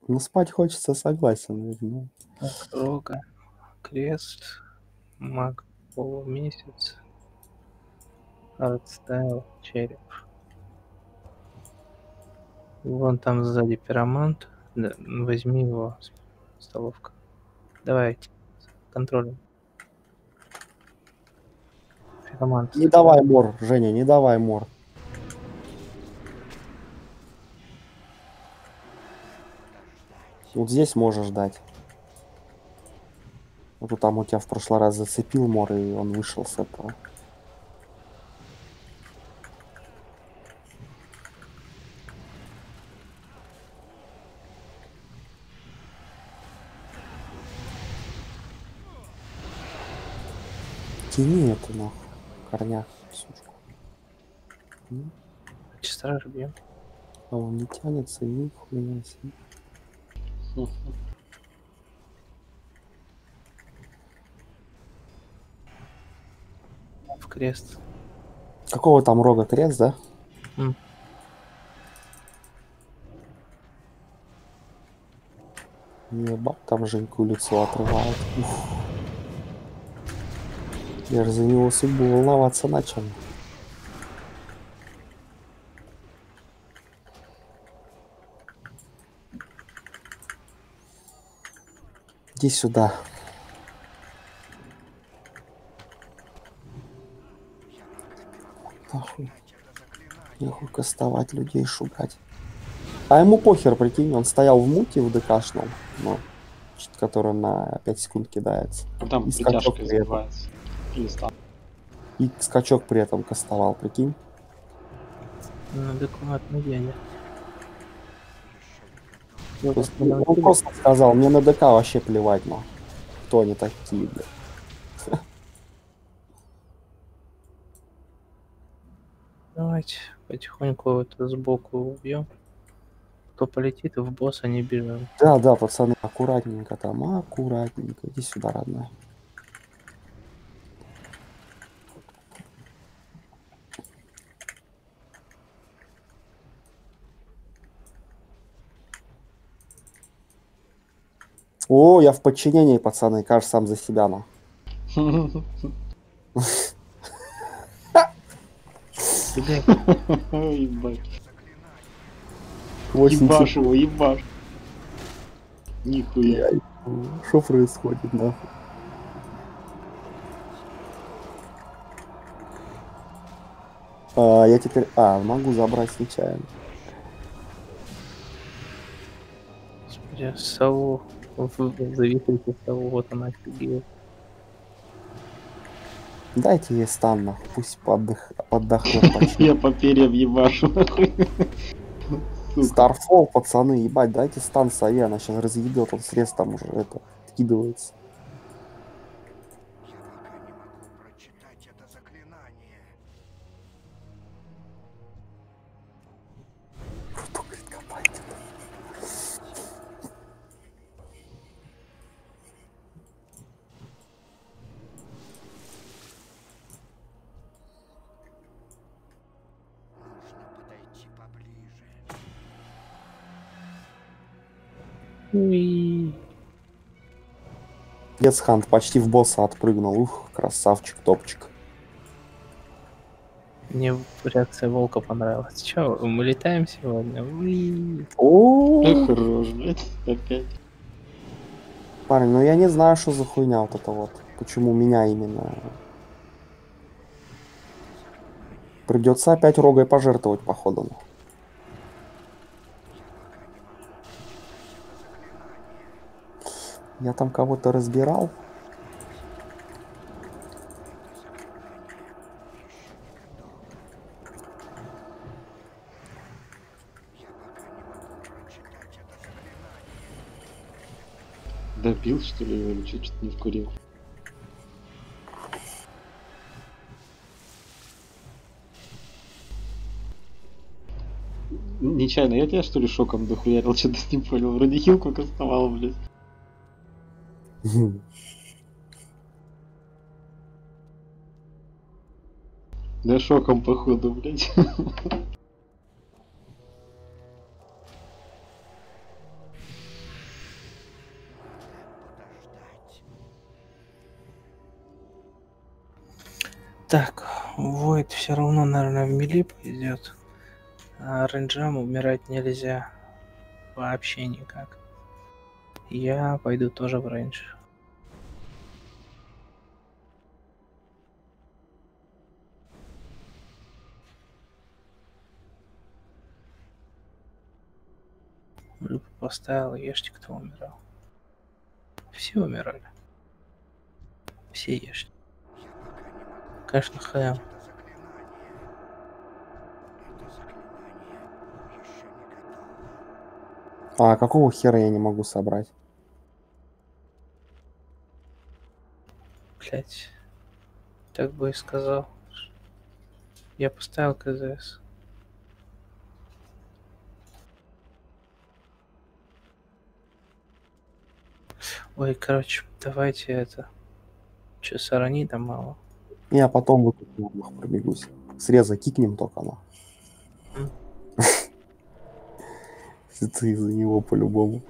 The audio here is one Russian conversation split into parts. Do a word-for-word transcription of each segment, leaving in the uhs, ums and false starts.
Ну, спать хочется, согласен. Ну. Так, рога, крест, маг, полумесяц, артстайл, череп. Вон там сзади пиромант. Да, возьми его, столовка. Давай, контролем. Пиромант. Не давай мор, Женя, не давай мор. Вот здесь можешь ждать. Вот там у тебя в прошлый раз зацепил мор, и он вышел с этого. Тяни эту нахуй, корняк, сучку. Страж бьем. А он не тянется, нихуя себе. В крест. Какого там рога, крест, да? М. Ебать, там Женьку лицо отрывает. Уф. Я же за него судьбу волноваться начал. Иди сюда. Нахуй. Нахуй кастовать людей, шугать. А ему похер, прикинь, он стоял в муте в ДКшном, ну, который на пять секунд кидается. Там и скачок притяжка при этом. сбивается. И скачок при этом кастовал, прикинь. Ну, адекватный дядя. То есть, он просто сказал, мне на ДК вообще плевать, но кто они такие, блядь. Давайте потихоньку это сбоку убьем. Кто полетит, в босса не бежим. Да, да, пацаны, аккуратненько там, аккуратненько. Иди сюда, родная. О, я в подчинении, пацаны, кажешь сам за себя, ну. Ебать. Ебаш его, ебаш. Нихуя. Что происходит, нахуй? А, я теперь... А, могу забрать нечаянно. Господи, сову. Зависите сову, вот она офигеет. Дайте ей стан, нахуй, пусть поддых... поддохнет. Я по перьям ебашу, нахуй. Старфол, пацаны, ебать, дайте стан сове, она сейчас разъебет, он срез там уже это, откидывается. Уи. Децхант почти в босса отпрыгнул. Ух, красавчик, топчик. Мне реакция волка понравилась. Чё, мы летаем сегодня? Уи. О, хорош, блядь, опять. Парень, ну я не знаю, что за хуйня вот это вот. Почему меня именно... Придется опять рогой пожертвовать, походу. Я там кого-то разбирал. Добил, что ли, или что-то не вкурил? Нечаянно, я тебя что ли шоком дохуярил, что-то не понял. Вроде хилку кастовал, блядь. Да шоком походу, блядь. Так, Войд все равно, наверное, в мили пойдет. А рейнджам умирать нельзя. Вообще никак. Я пойду тоже в рейндж. Группу поставил, ешьте, кто умирал. Все умирали. Все ешьте. Конечно, хэм. А какого хера я не могу собрать? Блять. Так бы и сказал. Я поставил КЗС. Ой, короче, давайте это. Че, сарани там мало? Я потом выкуплю, пробегусь. Среза кикнем только, но. М. Это из-за него по-любому.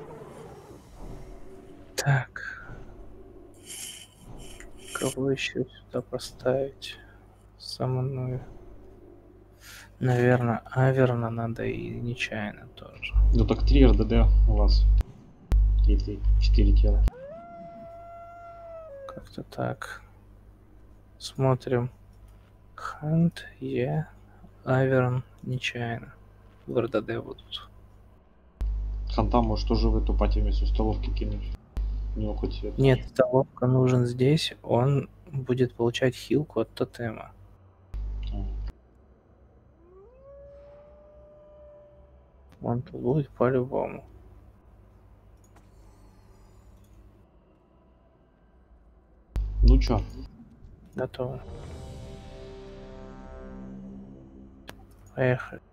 Так. Кого еще сюда поставить? Самую. Наверное, Аверна надо и нечаянно тоже. Ну так три эр дэ дэ у вас. Или четыре тела. Как-то так. Смотрим. Хант, Е, Аверн, нечаянно. В эр дэ дэ будут. Ханта может тоже в эту пати вместо столовки кинуть. У него хоть это... Нет, столовка нужен здесь. Он будет получать хилку от тотема. А. Он тут будет по-любому. Ну чё? Готово. Поехали.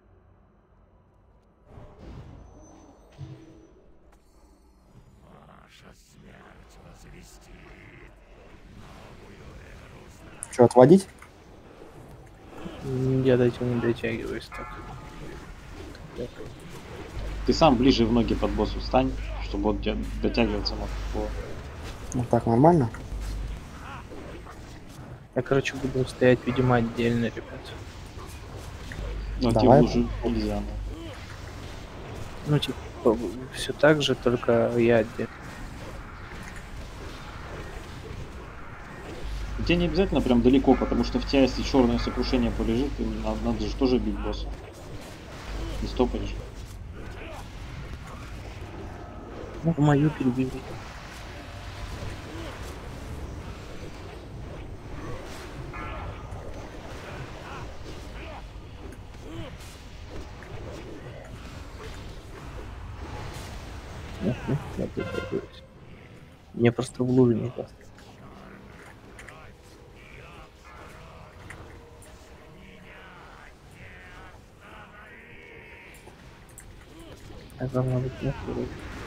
Что, отводить? Я до этого не дотягиваюсь так. Ты сам ближе в ноги под боссу встань, чтобы он тебя дотягиваться мог. Во. Вот так нормально? Я, короче, буду стоять, видимо, отдельно, ребят. Но тебе Давай. уже нельзя. Ну. Ну, типа, все так же, только я отдельно. Тебе не обязательно прям далеко, потому что в тебя, если черное сокрушение полежит, то надо, надо же тоже бить босса. Не стопаешь. Ну, мою перебили. Мне просто в лужу не даст. А должна быть нахуй.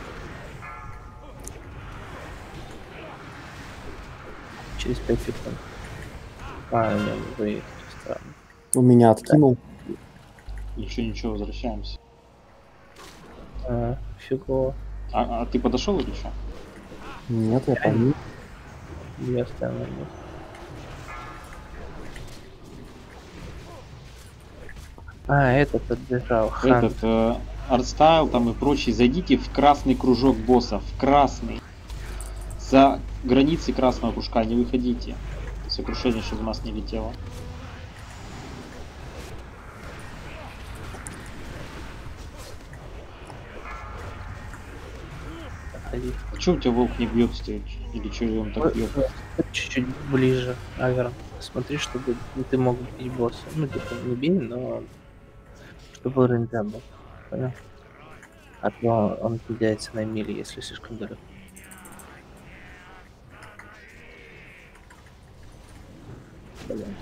Через пять секунд. А, нет, выедет, странно. У меня откинул. Еще ничего, возвращаемся. А, фигово. А, а ты подошел или что? Нет, я помню. Я оставил на месте. А, этот отбежал. Хан. Этот э, артстайл там и прочие, зайдите в красный кружок босса, в красный. За границы красного кружка не выходите. Сокрушение, чтобы у нас не летело. Заходи. А че у тебя волк не бьется? Или что он так бьет? Чуть-чуть ближе, Аверн. Смотри, чтобы ты мог бить босса. Ну, типа, не бей, но чтобы рейнджа был. Понял? А то он кидается на мили, если слишком далеко. Блин.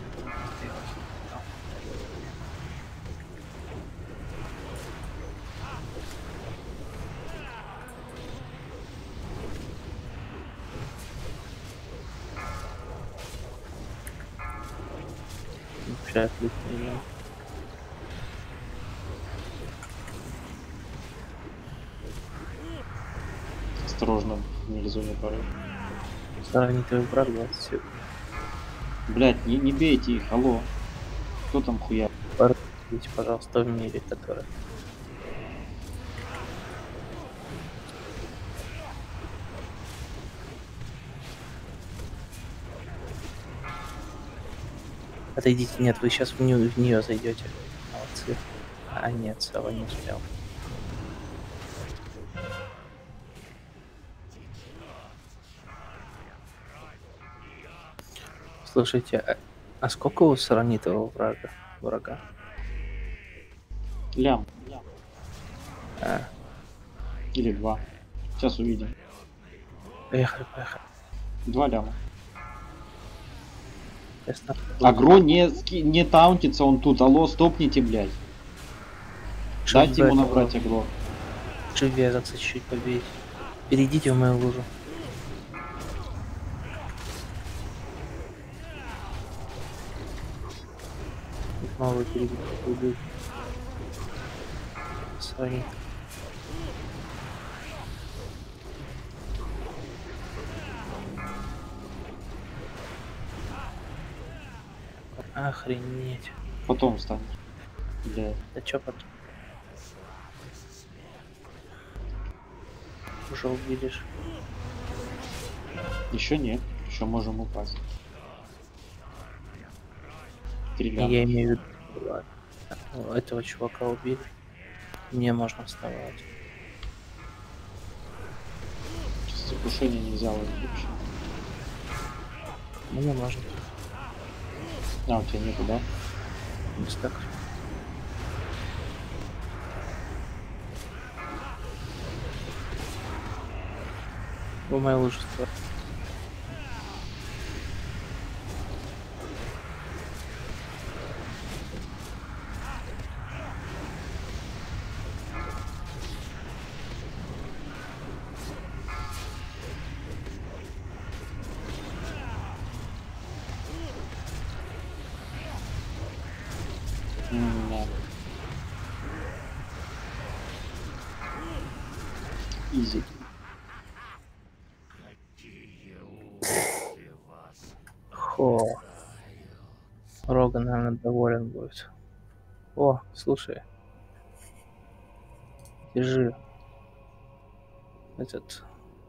Вообще отлично. Осторожно, в мелизоне порыв. Старый твой брат двадцать секунд. Блять, не, не бейте их, алло. Кто там хуя? Идите, пожалуйста, в мире, который. Отойдите, нет, вы сейчас в нее, в нее зайдете. Молодцы. А нет, Сава не успел. Слушайте, а, а сколько у саранитого врага? врага? Лям. А, Или два. Сейчас увидим. поехали, поехали. Два ляма. Ясно. Агро не, ски- не таунтится он тут. Алло, стопните, блядь. Дайте ему набрать агро. Вязаться чуть-чуть побить. Перейдите в мою лужу. Снова перейдите. Убить. Саранит. Охренеть. Потом встанет. Блядь. Да чё потом? Уже увидишь. Еще нет. Еще можем упасть. Три ляма. Я имею в виду, ладно. Ну, этого чувака убили. Мне можно вставать. Сейчас сокрушение нельзя ловить вообще. Мне можно. А, у тебя нету, да? Без так. Вы мое лужество. М, да. Изи. Хо. Роган, наверное, доволен будет. О, слушай. Держи. Этот...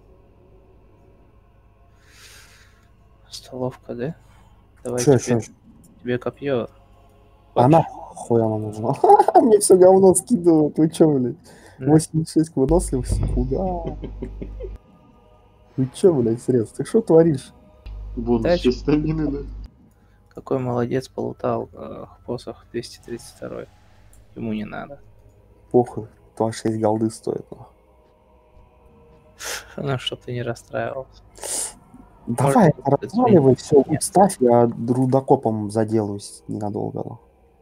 Столовка, да? Давай Чё, тебе, чё? тебе копье. А нахуй она нужна? Мне все говно скидывают. Вы чё, блядь? На. восемьдесят шесть выносливости? Куда? Вы чё, блядь, средств? Ты что творишь? Бонус Да, шесть стамины, да? Какой молодец, полутал э, посох двести тридцать два. Ему не надо. Похуй. двадцать шесть голды стоит. нахуй. Ну, чтоб ты не расстраивался. Давай, Может, это разваливай все, Нет. ставь, я рудокопом заделаюсь ненадолго.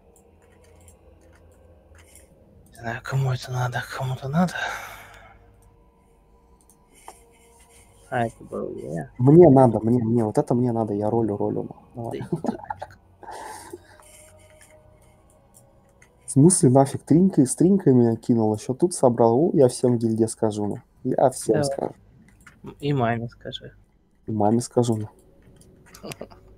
Не знаю, кому это надо, кому-то надо. А, это был я. Мне надо, мне, мне, вот это мне надо, я ролю, ролю. нахуй. Да Давай. иди ты нафиг. В смысле нафиг, тринкой, с тринкой меня кинул, еще тут собрал, у, я всем в гильдии скажу. ну. Я всем Давай. скажу. И маме скажи. И маме скажу. ну.